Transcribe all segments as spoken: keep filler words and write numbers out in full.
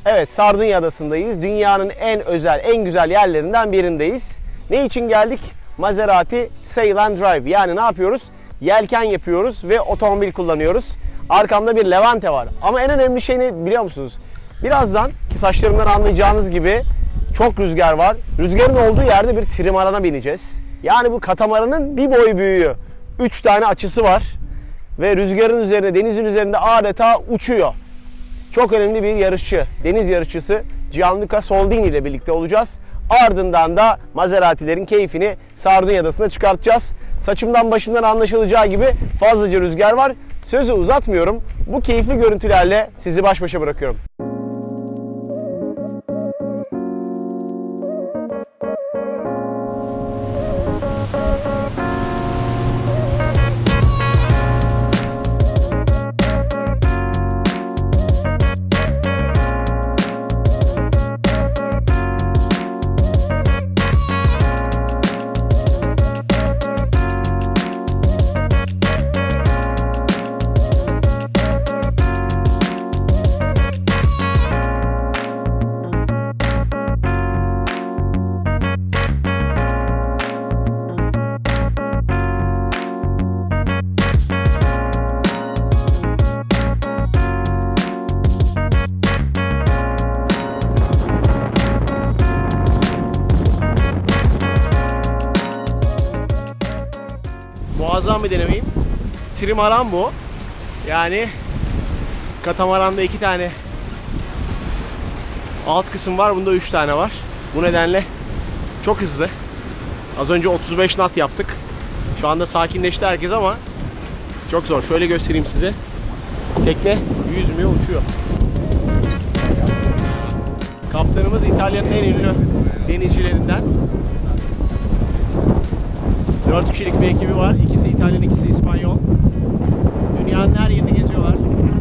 Evet, Sardunya Adası'ndayız. Dünyanın en özel, en güzel yerlerinden birindeyiz. Ne için geldik? Maserati Sail and Drive. Yani ne yapıyoruz? Yelken yapıyoruz ve otomobil kullanıyoruz. Arkamda bir Levante var. Ama en önemli şey ne biliyor musunuz? Birazdan ki saçlarımdan anlayacağınız gibi çok rüzgar var. Rüzgarın olduğu yerde bir trimarana bineceğiz. Yani bu katamaranın bir boy büyüğü. üç tane açısı var. Ve rüzgarın üzerinde, denizin üzerinde adeta uçuyor. Çok önemli bir yarışçı, deniz yarışçısı Gianluca Soldini ile birlikte olacağız. Ardından da Maserati'lerin keyfini Sardunya Adası'na çıkartacağız. Saçımdan başımdan anlaşılacağı gibi fazlaca rüzgar var. Sözü uzatmıyorum. Bu keyifli görüntülerle sizi baş başa bırakıyorum. Muazzam bir deneyim. Trimaran bu. Yani katamaranda iki tane alt kısım var. Bunda üç tane var. Bu nedenle çok hızlı. Az önce otuz beş knot yaptık. Şu anda sakinleşti herkes ama çok zor. Şöyle göstereyim size. Tekne yüzmüyor, uçuyor. Kaptanımız İtalya'nın en ünlü denizcilerinden. dört kişilik bir ekibi var. İkisi İtalyan, ikisi İspanyol. Dünyanın her yerini geziyorlar.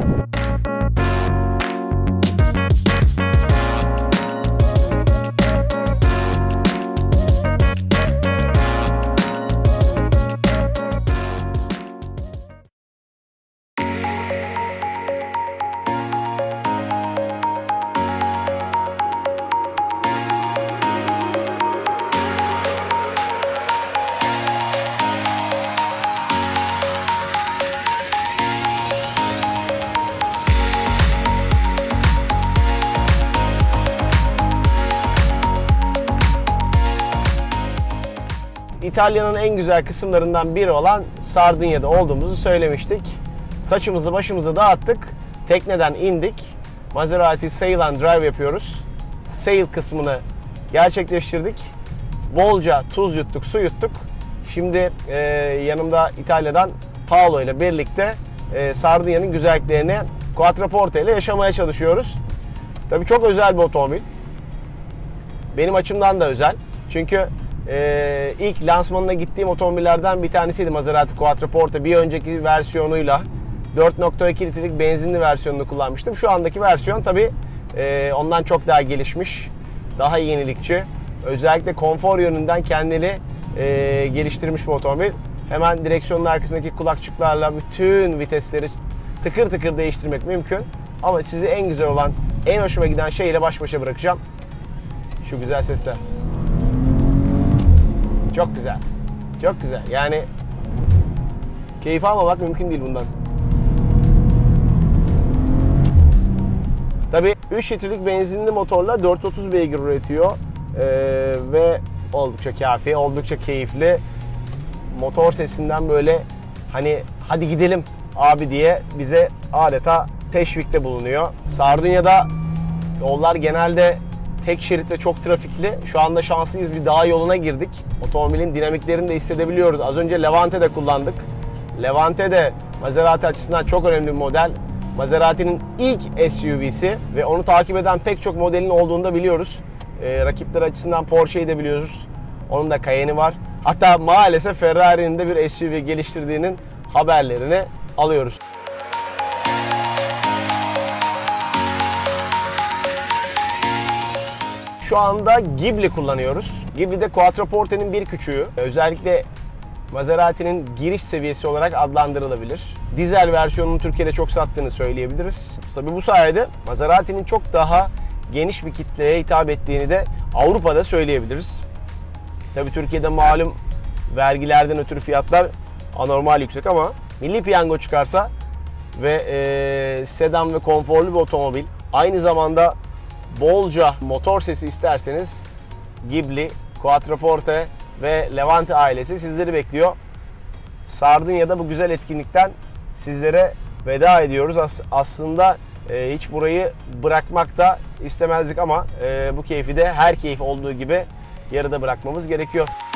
İtalya'nın en güzel kısımlarından biri olan Sardunya'da olduğumuzu söylemiştik. Saçımızı başımızı dağıttık. Tekneden indik. Maserati Sail and Drive yapıyoruz. Sail kısmını gerçekleştirdik. Bolca tuz yuttuk, su yuttuk. Şimdi e, yanımda İtalya'dan Paolo ile birlikte e, Sardunya'nın güzelliklerini Quattroporte ile yaşamaya çalışıyoruz. Tabii çok özel bir otomobil. Benim açımdan da özel. Çünkü Ee, ilk lansmanına gittiğim otomobillerden bir tanesiydi Maserati Quattroporte. Bir önceki versiyonuyla dört nokta iki litrelik benzinli versiyonunu kullanmıştım. Şu andaki versiyon tabi e, ondan çok daha gelişmiş, daha yenilikçi. Özellikle konfor yönünden kendini e, geliştirmiş bir otomobil. Hemen direksiyonun arkasındaki kulakçıklarla bütün vitesleri tıkır tıkır değiştirmek mümkün. Ama sizi en güzel olan, en hoşuma giden şeyle baş başa bırakacağım. Şu güzel sesle. Çok güzel. Çok güzel. Yani keyif almamak mümkün değil bundan. Tabii üç litrelik benzinli motorla dört yüz otuz beygir üretiyor. Ee, ve oldukça kafi, oldukça keyifli. Motor sesinden böyle hani hadi gidelim abi diye bize adeta teşvikte bulunuyor. Sardunya'da yollar genelde tek şerit ve çok trafikli. Şu anda şanslıyız, bir dağ yoluna girdik. Otomobilin dinamiklerini de hissedebiliyoruz. Az önce Levante'de kullandık. Levante de Maserati açısından çok önemli bir model. Maserati'nin ilk S U V'si ve onu takip eden pek çok modelin olduğunu da biliyoruz. Ee, rakipler açısından Porsche'yi de biliyoruz. Onun da Cayenne'i var. Hatta maalesef Ferrari'nin de bir S U V geliştirdiğinin haberlerini alıyoruz. Şu anda Ghibli kullanıyoruz. Ghibli de Quattroporte'nin bir küçüğü. Özellikle Maserati'nin giriş seviyesi olarak adlandırılabilir. Dizel versiyonunu Türkiye'de çok sattığını söyleyebiliriz. Tabii bu sayede Maserati'nin çok daha geniş bir kitleye hitap ettiğini de Avrupa'da söyleyebiliriz. Tabii Türkiye'de malum vergilerden ötürü fiyatlar anormal yüksek ama Milli Piyango çıkarsa ve e, sedan ve konforlu bir otomobil, aynı zamanda bolca motor sesi isterseniz Ghibli, Quattroporte ve Levante ailesi sizleri bekliyor. Sardunya'da bu güzel etkinlikten sizlere veda ediyoruz. As aslında e, hiç burayı bırakmak da istemezdik ama e, bu keyfi de her keyif olduğu gibi yarıda bırakmamız gerekiyor.